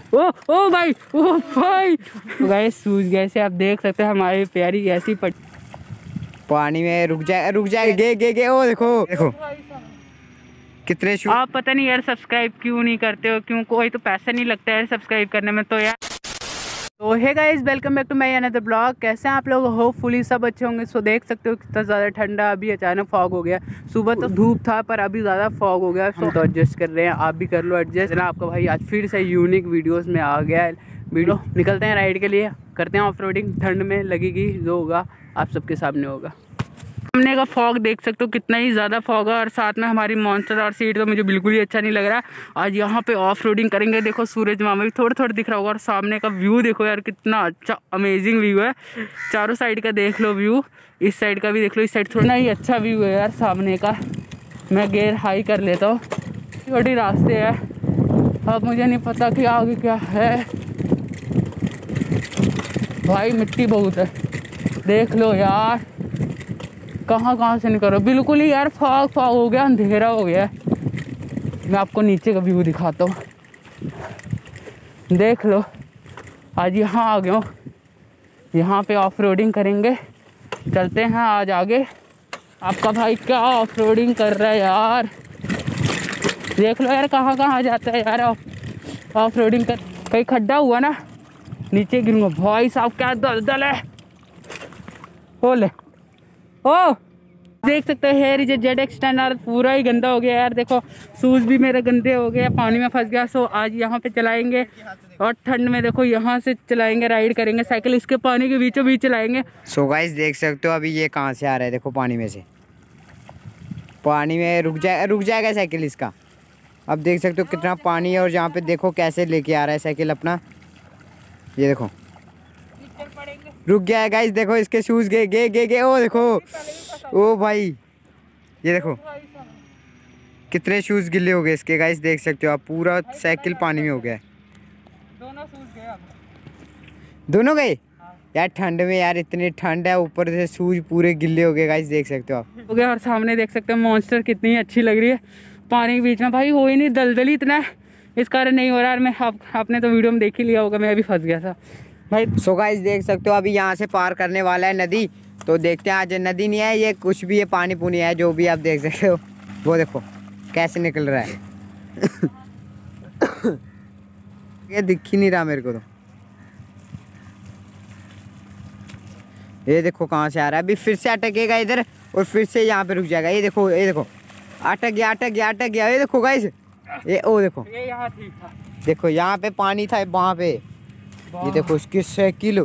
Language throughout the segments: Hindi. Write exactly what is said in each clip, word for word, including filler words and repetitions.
ओ ओ भाई ओ भाई गए सूझ गए से आप देख सकते हैं हमारी प्यारी ऐसी पट पानी में रुक जाए रुक जाए गे गे गे ओ देखो देखो कितने शू। आप पता नहीं यार सब्सक्राइब क्यों नहीं करते हो, क्यों कोई तो पैसा नहीं लगता है सब्सक्राइब करने में। तो यार तो hey guys welcome back to my another blog. कैसे हैं आप लोग? होपफुली सब अच्छे होंगे। सो देख सकते हो कितना ज़्यादा ठंडा, अभी अचानक फॉग हो गया। सुबह तो धूप था पर अभी ज़्यादा फॉग हो गया। सो तो एडजस्ट कर रहे हैं, आप भी कर लो एडजस्ट ना। आपका भाई आज फिर से यूनिक वीडियोज़ में आ गया है। वीडियो निकलते हैं राइड के लिए, करते हैं ऑफ रोडिंग। ठंड में लगेगी, जो होगा आप सबके सामने होगा। सामने का फॉग देख सकते हो कितना ही ज़्यादा फॉग है, और साथ में हमारी मॉन्स्टर और सीट तो मुझे बिल्कुल ही अच्छा नहीं लग रहा। आज यहाँ पे ऑफ रोडिंग करेंगे। देखो सूरज वहाँ में भी थोड़ा थोड़ा दिख रहा होगा, और सामने का व्यू देखो यार कितना अच्छा अमेजिंग व्यू है। चारों साइड का देख लो व्यू, इस साइड का भी देख लो, इस साइड थोड़ा ही अच्छा व्यू है यार सामने का। मैं गेयर हाई कर लेता हूँ, छोटी रास्ते है। अब मुझे नहीं पता कि आगे क्या है भाई, मिट्टी बहुत है। देख लो यार कहाँ कहाँ से निकल रहा, बिल्कुल ही यार फॉग फॉग हो गया, अंधेरा हो गया। मैं आपको नीचे का व्यू दिखाता हूँ, देख लो। आज यहाँ आ गया हूँ, यहाँ पे ऑफ रोडिंग करेंगे। चलते हैं आज आगे। आपका भाई क्या ऑफ रोडिंग कर रहा है यार, देख लो यार कहाँ कहाँ जाता है यार ऑफ रोडिंग कर। कहीं खड्डा हुआ ना नीचे गिरूंगा भाई साहब, क्या दलदल है। ओ ले ओ देख सकते हो हेयर इज जेड एक्सटेंडर पूरा ही गंदा हो गया यार। देखो शूज़ भी मेरे गंदे हो गए, पानी में फंस गया। सो आज यहाँ पे चलाएंगे, और ठंड में देखो यहाँ से चलाएंगे, राइड करेंगे साइकिल, इसके पानी के बीचों बीच चलाएंगे। सो गाइस देख सकते हो अभी ये कहाँ से आ रहा है, देखो पानी में से। पानी में रुक जाए रुक जाएगा साइकिल इसका। अब देख सकते हो कितना पानी है, और यहाँ पे देखो कैसे लेके आ रहा है साइकिल अपना। ये देखो रुक गया है गाइस, देखो इसके शूज गे गे गे गे ओ देखो ओ भाई, ये देखो कितने शूज गिले हो गए इसके गाइस, देख सकते हो आप। पूरा साइकिल पानी में हो गया है। दोनों शूज गए, दोनों गए यार ठंड में, यार इतनी ठंड है, ऊपर से शूज पूरे गिले हो गए गाइस, देख सकते हो आप। हो गया। और सामने देख सकते हो मॉन्स्टर कितनी अच्छी लग रही है पानी के बीच में। भाई हो ही नहीं, दलदल ही इतना है, इस कारण नहीं हो रहा है। मैं आप, आपने तो वीडियो में देख ही लिया होगा, मैं अभी फंस गया था भाई। सो गाइस देख सकते हो अभी यहाँ से पार करने वाला है नदी। तो देखते हैं, आज नदी नहीं है ये, कुछ भी है, पानी पुनी है, जो भी आप देख सकते हो। वो देखो कैसे निकल रहा है ये दिख ही नहीं रहा मेरे को तो। ये देखो कहाँ से आ रहा है, अभी फिर से अटकेगा इधर, और फिर से यहाँ पे रुक जाएगा। ये देखो ये देखो अटक गया अटक गया अटक गया। ये देखो गाइस, ये ओ देखो ये यहाँ ठीक था, देखो यहाँ पे पानी था वहाँ पे। ये देखो उसकी साइकिल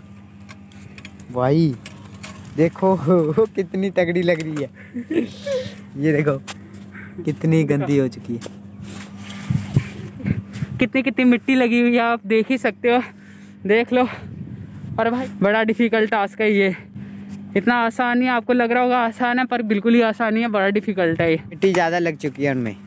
भाई, देखो कितनी तगड़ी लग रही है ये देखो कितनी गंदी हो चुकी है, कितनी कितनी मिट्टी लगी हुई है, आप देख ही सकते हो, देख लो। और भाई बड़ा डिफिकल्ट टास्क है ये, इतना आसान नहीं, आपको लग रहा होगा आसान है पर बिल्कुल ही आसान नहीं है, बड़ा डिफिकल्ट है ये। मिट्टी ज़्यादा लग चुकी है उनमें।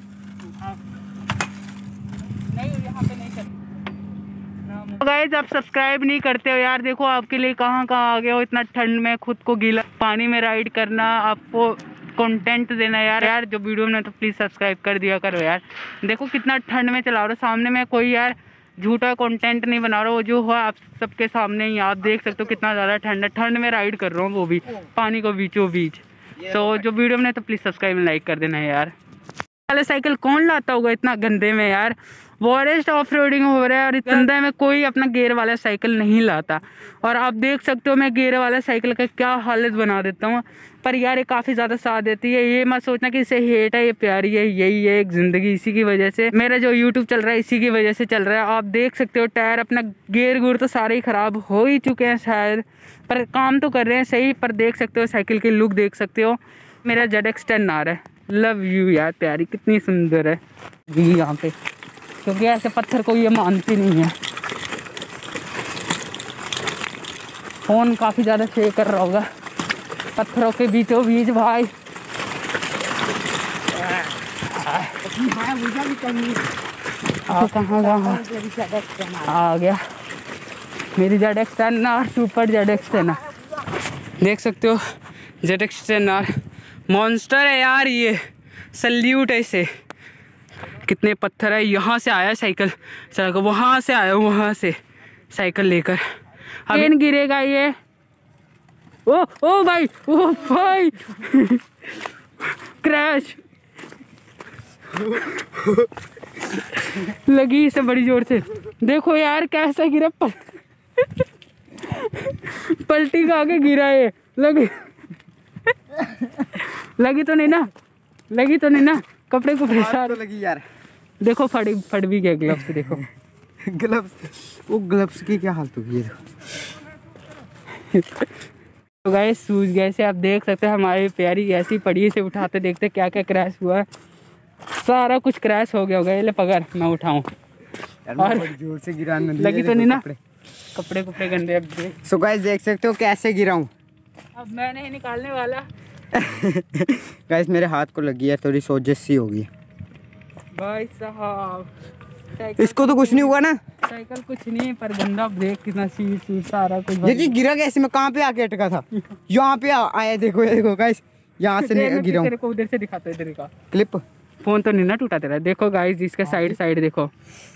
गाइस आप सब्सक्राइब नहीं करते हो यार, देखो आपके लिए कहाँ कहाँ आ गए हो इतना ठंड में, खुद को गीला पानी में राइड करना, आपको कंटेंट देना यार यार जो वीडियो में, तो प्लीज़ सब्सक्राइब कर दिया करो यार। देखो कितना ठंड में चला रहा हूँ, सामने में कोई यार झूठा कंटेंट नहीं बना रहा हूँ, वो जो हुआ आप सबके सामने ही आप देख सकते हो कितना ज़्यादा ठंड है। ठंड में राइड कर रहा हूँ, वो भी पानी को बीचों बीच। तो जो वीडियो में तो प्लीज़ सब्सक्राइब लाइक कर देना यार। वाले साइकिल कौन लाता होगा इतना गंदे में यार, फॉरेस्ट ऑफ रोडिंग हो रहा है और गंदे में कोई अपना गियर वाला साइकिल नहीं लाता। और आप देख सकते हो मैं गियर वाला साइकिल का क्या हालत बना देता हूँ, पर यार ये काफ़ी ज़्यादा साथ देती है। ये मत सोचना कि इसे हेट है, ये प्यारी है, यही है एक ज़िंदगी, इसी की वजह से मेरा जो यूट्यूब चल रहा है इसी की वजह से चल रहा है। आप देख सकते हो टायर अपना गियर गुर तो सारे ही ख़राब हो ही चुके हैं शायद, पर काम तो कर रहे हैं सही। पर देख सकते हो साइकिल की लुक देख सकते हो, मेरा जेड एक्स टेन आ रहा है, लव यू यार, प्यारी कितनी सुंदर है जी यहाँ पे, क्योंकि ऐसे पत्थर को ये मानती नहीं है। फोन काफ़ी ज़्यादा शेक कर रहा होगा पत्थरों के बीचों बीच भाई। आ कहाँ कहाँ आ गया मेरी Z X ten R, super Z X ten R, देख सकते हो Z X ten R monster है यार, ये सल्यूट है इसे। कितने पत्थर है। यहाँ से आया साइकिल चला कर, वहाँ से आया वहाँ से साइकिल लेकर। अब गिरेगा ये। ओ ओ भाई, ओ भाई क्रैश लगी इसे बड़ी जोर से। देखो यार कैसा गिरा, पल... पलटी का आगे गिरा ये। लगी लगी तो नहीं ना, लगी तो नहीं ना, कपड़े को प्रेशर तो लगी यार। देखो फट फट भी गया ग्लव्स। देखो ग्लव्स, वो ग्लव्स की क्या हालत होगी है। तो गाइस सूझ गए से आप देख सकते हैं, हमारी प्यारी ऐसी पड़ी से उठाते देखते क्या क्या क्रैश हुआ है। सारा कुछ क्रैश हो गया होगा। ये पकड़ मैं उठाऊं और जोर से गिरा। लगी तो नहीं ना, कपड़े कपड़े गंदे। अब देख सो गाइस देख सकते हो कैसे गिरा हूँ। अब मैं नहीं निकालने वाला। गाइस मेरे हाथ को लगी है, थोड़ी सोजश सी होगी भाई साहब। इसको तो कुछ नहीं हुआ ना, साइकिल कुछ नहीं है, पर गंदा देख कितना सीट सीट सारा कुछ। देखिए गिरा कैसे, मैं कहाँ पे आके अटका था। यहाँ पे आया। देखो ये देखो गाइस, यहाँ से गिरा हूँ। तेरे को उधर से दिखाता है, इधर का क्लिप। फोन तो नहीं ना टूटा तेरा। देखो गाइस इसका साइड साइड देखो,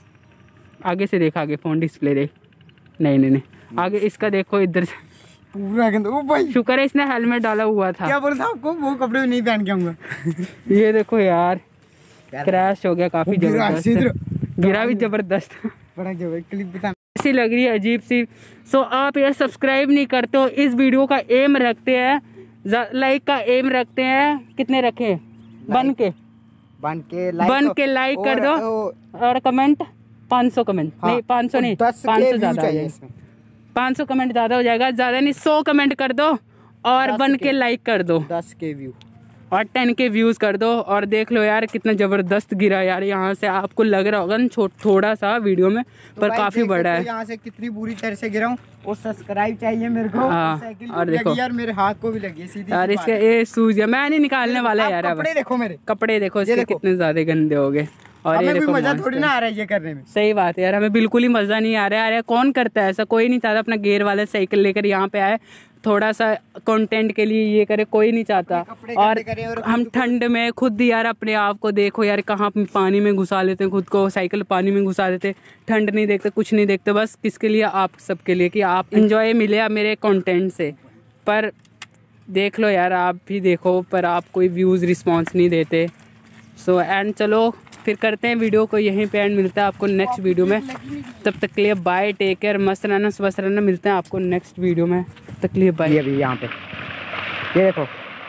आगे से देखा, आगे फोन डिस्प्ले देख। नहीं नहीं नहीं आगे इसका देखो, इधर से पूरा गंदा। ओ भाई शुक्र है इसने हेलमेट डाला हुआ था। क्या बोल रहा था आपको, वो कपड़े में नहीं पहन के आऊंगा। ये देखो यार क्रैश हो गया काफी जबरदस्त, गिरा भी जबरदस्त, बड़ा जबरदस्त। क्लिप बता ऐसी लग रही है अजीब सी। सो आप यार सब्सक्राइब नहीं करते हो। इस वीडियो का एम रखते हैं, लाइक का एम रखते हैं, कितने रखे बन के बन के लाइक बन के लाइक कर दो और कमेंट पाँच सौ कमेंट। हाँ, नहीं पाँच सौ नहीं, पाँच सौ ज्यादा हो जाएगा। पाँच सौ कमेंट ज्यादा हो जाएगा, ज्यादा नहीं सौ कमेंट कर दो और बन के लाइक कर दो। दस के व्यू और टेन के व्यूज कर दो। और देख लो यार कितना जबरदस्त गिरा यार। यहाँ से आपको लग रहा होगा ना थोड़ा सा वीडियो में, तो पर काफी बड़ा है। यहाँ से कितनी बुरी तरह से गिरा हूँ। और सब्सक्राइब चाहिए मेरे को। हाँ और देखो यार मेरे हाथ को भी लगी है सीधी यार, इसके ये सूझ गया। मैं नहीं निकालने वाला यार। कपड़े देखो मेरे, कपड़े देखो इसके कितने ज्यादा गंदे हो गए। और ये देखो मजा थोड़ी ना आ रहा है ये करने में। सही बात है यार, हमें बिल्कुल ही मजा नहीं आ रहा है। अरे कौन करता है ऐसा, कोई नहीं चाहता अपना गेयर वाला साइकिल लेकर यहाँ पे आए, थोड़ा सा कंटेंट के लिए ये करे, कोई नहीं चाहता। और, और हम ठंड में खुद यार अपने आप को देखो यार, कहाँ पानी में घुसा लेते हैं खुद को, साइकिल पानी में घुसा देते, ठंड नहीं देखते, कुछ नहीं देखते। बस किसके लिए, आप सबके लिए, कि आप इंजॉय मिले मेरे कंटेंट से। पर देख लो यार, आप भी देखो, पर आप कोई व्यूज़ रिस्पॉन्स नहीं देते। सो एंड चलो फिर करते हैं वीडियो को यहीं पे एंड। मिलता है आपको नेक्स्ट वीडियो में, तब तक के लिए बाय, टेक केयर, मस्त रहना, स्वस्थ रहना। मिलते हैं आपको नेक्स्ट वीडियो में, तब तक के लिए बाय। अभी यहाँ पे ये देखो,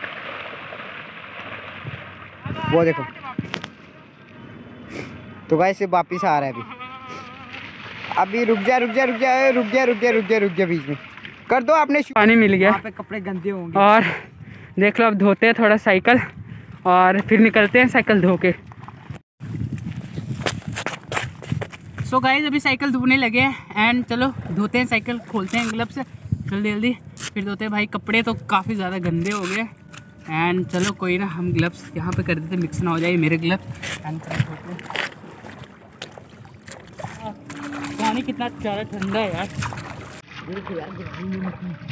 वो देखो तो गाइस वापिस आ रहा है अभी। अभी रुक जा रुक जा रुक जा रुक जा रुक जा रुक जा रुक जा बीच में कर दो आपने। पानी मिल गया, वहाँ पे कपड़े गंदे होंगे। और देख लो अब धोते हैं थोड़ा साइकिल और फिर निकलते हैं साइकिल धो के। सो so गाइस अभी साइकिल धोने लगे हैं एंड चलो धोते हैं साइकिल, खोलते हैं ग्लव्स जल्दी जल्दी, फिर धोते हैं। भाई कपड़े तो काफ़ी ज़्यादा गंदे हो गए एंड चलो कोई ना, हम ग्लव्स यहाँ पे कर देते, मिक्स ना हो जाए मेरे ग्लव्स। एंड धोते पानी कितना ज़्यादा ठंडा है यार।